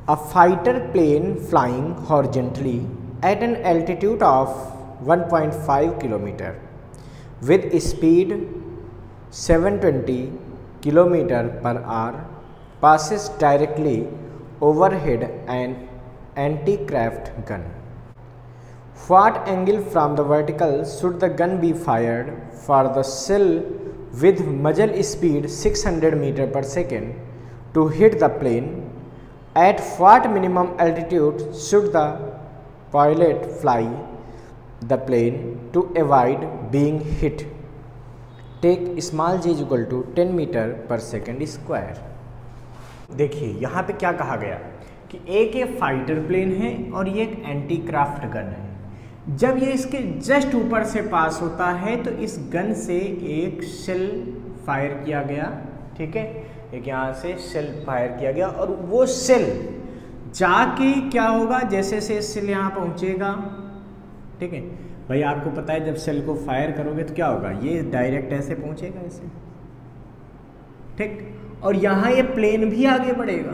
A fighter plane flying horizontally at an altitude of 1.5 km with speed 720 km per hour passes directly overhead an anti-craft gun. What angle from the vertical should the gun be fired for the shell with muzzle speed 600 meter per second to hit the plane? At what minimum altitude should the pilot fly the plane to avoid being hit? Take small g equal to 10 meter per second square. देखिए यहाँ पे क्या कहा गया कि एक ये fighter plane है और ये एक एंटी क्राफ्ट गन है। जब ये इसके जस्ट ऊपर से पास होता है तो इस गन से एक शेल फायर किया गया, ठीक है, एक यहाँ से शेल फायर किया गया और वो शेल जाके क्या होगा, जैसे से शेल यहाँ पहुँचेगा, ठीक है भाई, आपको पता है जब शेल को फायर करोगे तो क्या होगा, ये डायरेक्ट ऐसे पहुँचेगा ऐसे, ठीक, और यहाँ ये प्लेन भी आगे बढ़ेगा।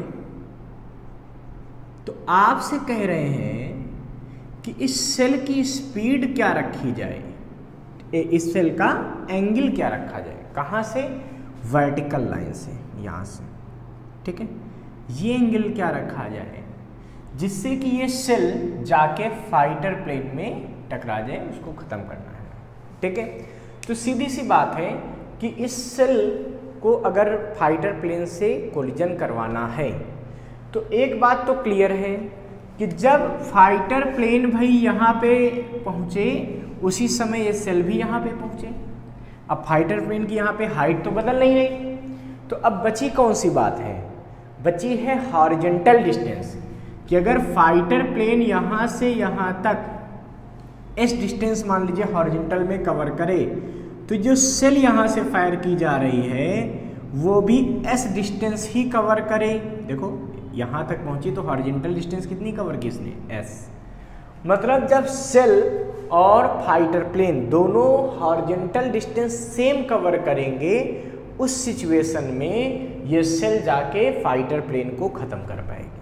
तो आपसे कह रहे हैं कि इस शेल की स्पीड क्या रखी जाए, इस शेल का एंगल क्या रखा जाए, कहाँ से, वर्टिकल लाइन से, यहाँ से, ठीक है, ये एंगल क्या रखा जाए जिससे कि ये शेल जाके फाइटर प्लेन में टकरा जाए, उसको ख़त्म करना है, ठीक है। तो सीधी सी बात है कि इस शेल को अगर फाइटर प्लेन से कोलिजन करवाना है तो एक बात तो क्लियर है कि जब फाइटर प्लेन भाई यहाँ पे पहुँचे उसी समय ये शेल भी यहाँ पे पहुँचे। अब फाइटर प्लेन की यहाँ पे हाइट तो बदल नहीं रही, तो अब बची कौन सी बात है, बची है हॉरिजॉन्टल डिस्टेंस, कि अगर फाइटर प्लेन यहाँ से यहाँ तक एस डिस्टेंस मान लीजिए हॉरिजॉन्टल में कवर करे तो जो शेल यहाँ से फायर की जा रही है वो भी एस डिस्टेंस ही कवर करे। देखो यहाँ तक पहुँची तो हॉरिजॉन्टल डिस्टेंस कितनी कवर की इसने, एस। मतलब जब शेल और फाइटर प्लेन दोनों हॉरिजॉन्टल डिस्टेंस सेम कवर करेंगे उस सिचुएशन में ये शेल जाके फाइटर प्लेन को ख़त्म कर पाएगी।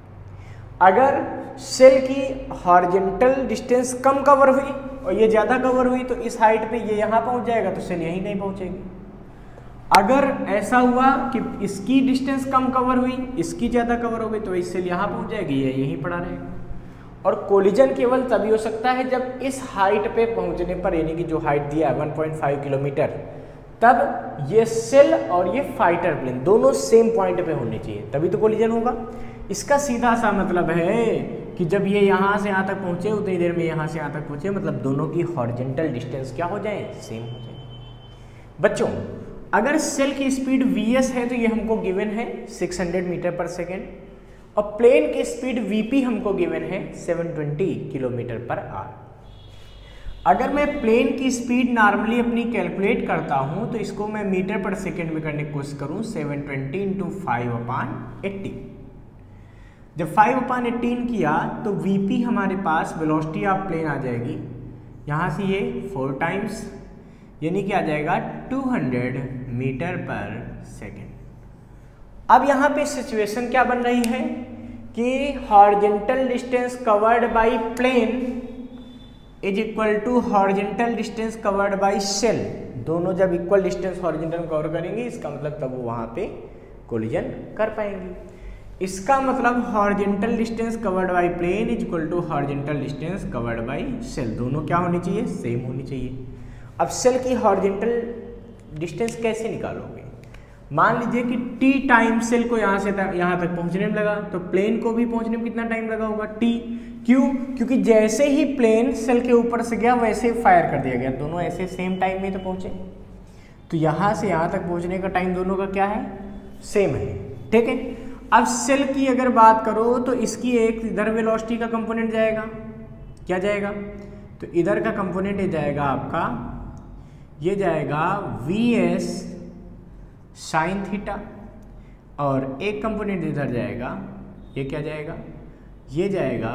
अगर शेल की हॉरिजॉन्टल डिस्टेंस कम कवर हुई और ये ज़्यादा कवर हुई तो इस हाइट पे ये यहाँ पहुँच जाएगा तो शेल यहीं नहीं पहुँचेगी। अगर ऐसा हुआ कि इसकी डिस्टेंस कम कवर हुई, इसकी ज़्यादा कवर हो गई तो इस शेल यहाँ पहुँच जाएगी, ये यहीं पड़ा रहेगा। और कोलिजन केवल तभी हो सकता है जब इस हाइट पे पहुँचने पर, यानी कि जो हाइट दिया है 1.5 किलोमीटर, तब ये शेल और ये फाइटर प्लेन दोनों सेम पॉइंट पे होने चाहिए, तभी तो कोलिजन होगा। इसका सीधा सा मतलब है कि जब ये यहाँ से यहाँ तक पहुँचे उतनी देर में यहाँ से यहाँ तक पहुँचे, मतलब दोनों की हॉरिजॉन्टल डिस्टेंस क्या हो जाए, सेम हो जाए। बच्चों अगर शेल की स्पीड vs है तो ये हमको गिवन है 600 मीटर पर सेकेंड और प्लेन की स्पीड vp हमको गिवन है 720 किलोमीटर पर आवर। अगर मैं प्लेन की स्पीड नॉर्मली अपनी कैलकुलेट करता हूँ तो इसको मैं मीटर पर सेकेंड में करने की कोशिश करूँ, 720 इंटू 5/18। जब 5/18 किया तो vp हमारे पास वेलोसिटी ऑफ प्लेन आ जाएगी, यहाँ से ये 4 टाइम्स, यानी कि आ जाएगा 200 मीटर पर सेकेंड। अब यहाँ पे सिचुएशन क्या बन रही है कि horizontal distance covered by plane is equal to horizontal distance covered by shell. दोनों जब इक्वल डिस्टेंस हॉरिजॉन्टल कवर करेंगे इसका मतलब तब वो वहाँ पे कोलिजन कर पाएंगे। इसका मतलब horizontal distance covered by plane is equal to horizontal distance covered by shell, दोनों क्या होनी चाहिए, सेम होनी चाहिए। अब शेल की हॉरिजॉन्टल डिस्टेंस कैसे निकालोगे, मान लीजिए कि t टाइम शेल को यहाँ से यहाँ तक पहुँचने में लगा तो प्लेन को भी पहुँचने में कितना टाइम लगा होगा, t। क्यों, क्योंकि जैसे ही प्लेन शेल के ऊपर से गया वैसे ही फायर कर दिया गया, दोनों ऐसे सेम टाइम में तो पहुँचे, तो यहाँ से यहाँ तक पहुँचने का टाइम दोनों का क्या है, सेम है, ठीक है। अब शेल की अगर बात करो तो इसकी एक इधर वेलोसिटी का कंपोनेंट जाएगा, क्या जाएगा, तो इधर का कंपोनेंट ये जाएगा आपका, ये जाएगा vs साइन थीटा और एक कंपोनेंट इधर जाएगा, ये क्या जाएगा, ये जाएगा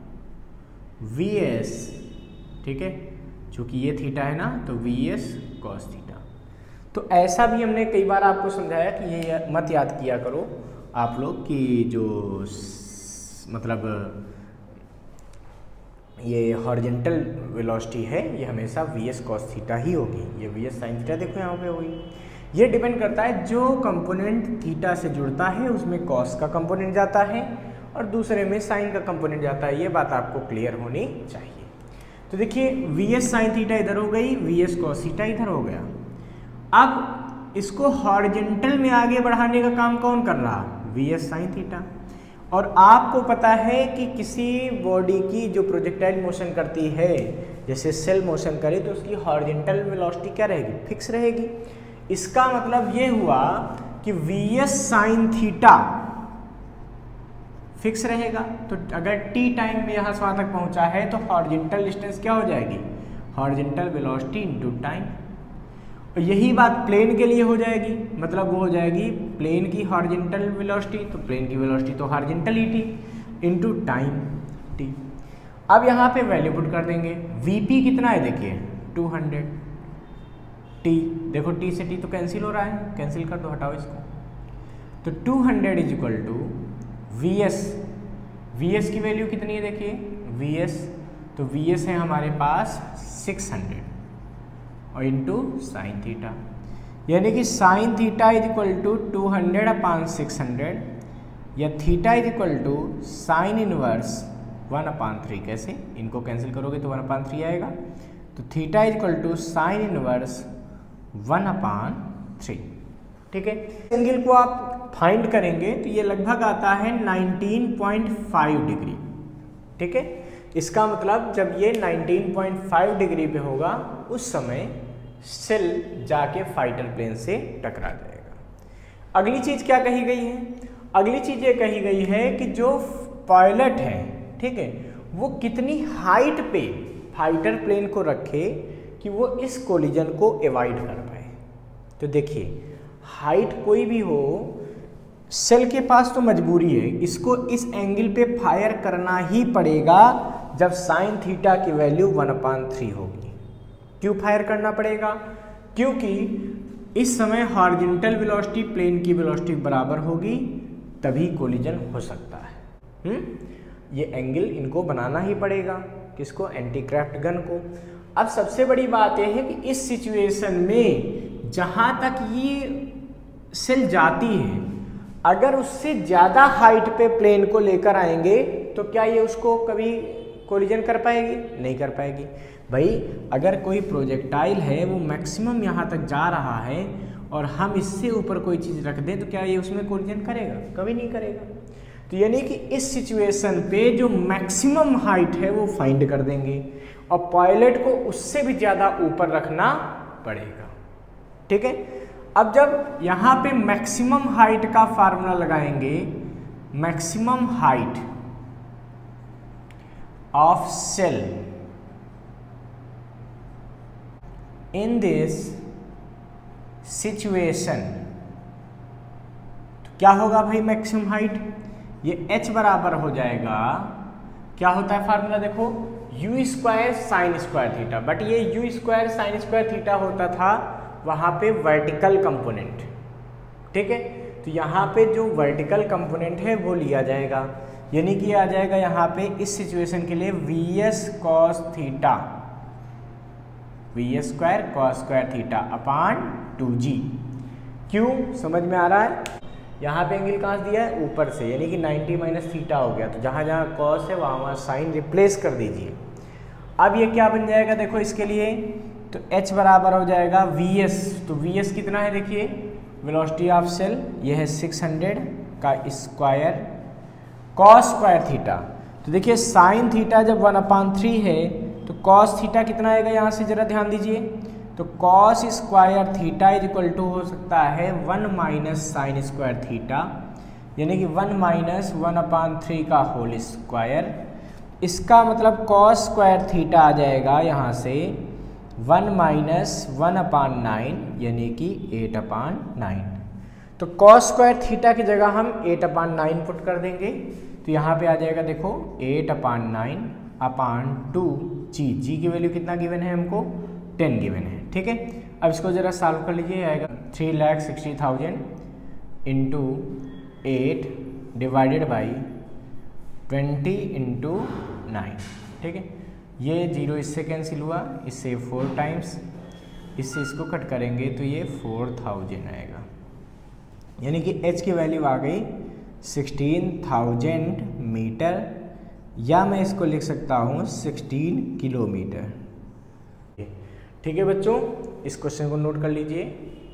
vs, ठीक है, चूंकि ये थीटा है ना तो vs cos थीटा। तो ऐसा भी हमने कई बार आपको समझाया कि ये मत याद किया करो आप लोग कि जो मतलब ये हॉरिजेंटल वेलोसिटी है, ये हमेशा वीएस कॉस थीटा ही होगी। ये वीएस साइन थीटा देखो यहाँ पे होगी। ये डिपेंड करता है जो कंपोनेंट थीटा से जुड़ता है उसमें कॉस का कंपोनेंट जाता है और दूसरे में साइन का कंपोनेंट जाता है। ये बात आपको क्लियर होनी चाहिए। तो देखिए वीएस साइन थीटा इधर हो गई, वीएस कॉस थीटा इधर हो गया। अब इसको हॉरिजेंटल में आगे बढ़ाने का काम कौन कर रहा? VS sine theta. और आपको पता है कि किसी बॉडी की जो प्रोजेक्टाइल मोशन करती है, जैसे सेल मोशन करे, तो उसकी हॉरिजेंटल वेलोसिटी क्या रहेगी? फिक्स रहेगी। इसका मतलब ये हुआ कि वीएस साइन थीटा फिक्स रहेगा। तो अगर टी टाइम में यहाँ से वहाँ तक पहुँचा है तो हॉरिजेंटल डिस्टेंस क्या हो जाएगी? Horizontal velocity into time. और यही बात प्लेन के लिए हो जाएगी, मतलब वो हो जाएगी प्लेन की हॉरिजेंटल वेलोसिटी, तो प्लेन की वेलोसिटी तो हॉरिजेंटल ही टी इनटू टाइम टी। अब यहाँ पे वैल्यू पुट कर देंगे। वीपी कितना है देखिए 200, टी देखो टी से टी तो कैंसिल हो रहा है, कैंसिल कर दो, हटाओ इसको। तो 200 is equal to VS. VS की वैल्यू कितनी है देखिए वीएस, तो वीएस है हमारे पास 600 और इंटू साइन थीटा, यानी कि sine theta is equal to 200 upon 600 या theta is equal to sine inverse 1/3। कैसे? इनको कैंसिल करोगे तो 1/3 आएगा। तो theta is equal to sine inverse 1/3। ठीक है। एंगल को आप फाइंड करेंगे तो ये लगभग आता है 19.5 डिग्री। ठीक है। इसका मतलब जब ये 19.5 डिग्री पे होगा उस समय सेल जाके फाइटर प्लेन से टकरा जाएगा। अगली चीज क्या कही गई है? अगली चीज ये कही गई है कि जो पायलट है, ठीक है, वो कितनी हाइट पे फाइटर प्लेन को रखे कि वो इस कोलिजन को अवॉइड कर पाए। तो देखिए हाइट कोई भी हो, सेल के पास तो मजबूरी है, इसको इस एंगल पे फायर करना ही पड़ेगा जब साइन थीटा की वैल्यू 1/3 होगी। क्यों फायर करना पड़ेगा? क्योंकि इस समय हॉरिजॉन्टल वेलोसिटी प्लेन की वेलोसिटी बराबर होगी, तभी कोलिजन हो सकता है। ये एंगल इनको बनाना ही पड़ेगा, किसको? एंटीक्राफ्ट गन को। अब सबसे बड़ी बात यह है कि इस सिचुएशन में जहाँ तक ये सेल जाती है, अगर उससे ज़्यादा हाइट पे प्लेन को लेकर आएंगे तो क्या ये उसको कभी कोलिजन कर पाएगी? नहीं कर पाएगी। भाई अगर कोई प्रोजेक्टाइल है वो मैक्सिमम यहाँ तक जा रहा है और हम इससे ऊपर कोई चीज़ रख दें तो क्या ये उसमें कोलिजन करेगा? कभी नहीं करेगा। तो यानी कि इस सिचुएशन पे जो मैक्सिमम हाइट है वो फाइंड कर देंगे और पायलट को उससे भी ज़्यादा ऊपर रखना पड़ेगा। ठीक है। अब जब यहाँ पे मैक्सिमम हाइट का फार्मूला लगाएंगे, maximum height of shell in this situation, तो क्या होगा भाई मैक्सिमम हाइट? ये h बराबर हो जाएगा, क्या होता है फार्मूला देखो, u square sine square theta. But ये u square sine square theta होता था वहाँ पे वर्टिकल कंपोनेंट। ठीक है। तो यहाँ पे जो वर्टिकल कंपोनेंट है वो लिया जाएगा, यानी कि आ जाएगा यहाँ पे इस सिचुएशन के लिए VS cos theta, VS square cos square theta upon 2g। क्यों? समझ में आ रहा है? यहाँ पे एंगल कहाँ से दिया है? ऊपर से, यानी कि 90 माइनस थीटा हो गया। तो जहाँ जहाँ कॉस है वहाँ वहाँ साइन रिप्लेस कर दीजिए। अब ये क्या बन जाएगा देखो इसके लिए, तो h बराबर हो जाएगा vs। तो vs कितना है देखिए, वेलोसिटी ऑफ सेल, ये है 600 का स्क्वायर कॉस स्क्वायर थीटा। तो देखिए साइन थीटा जब 1/3 है तो कॉस थीटा कितना आएगा, यहाँ से जरा ध्यान दीजिए। तो cos square theta is equal to हो सकता है 1 माइनस साइन स्क्वायर थीटा, यानी कि 1 माइनस 1/3 का होल स्क्वायर। इसका मतलब कॉस स्क्वायर थीटा आ जाएगा यहाँ से 1 माइनस 1/9, यानी कि 8/9। तो कॉस स्क्वायर थीटा की जगह हम 8/9 पुट कर देंगे, तो यहाँ पे आ जाएगा देखो 8/9/2g। जी की वैल्यू कितना गिवन है हमको? 10 गिवन है। ठीक है। अब इसको ज़रा सॉल्व कर लीजिए, आएगा 3,60,000 इंटू 8 डिवाइडेड बाई 20 इंटू 9, ठीक है। ये 0 इससे कैंसिल हुआ, इससे 4 टाइम्स, इससे इसको कट करेंगे तो ये 4000 आएगा, यानी कि h की वैल्यू आ गई 16,000 मीटर, या मैं इसको लिख सकता हूँ 16 किलोमीटर। ठीक है बच्चों, इस क्वेश्चन को नोट कर लीजिए।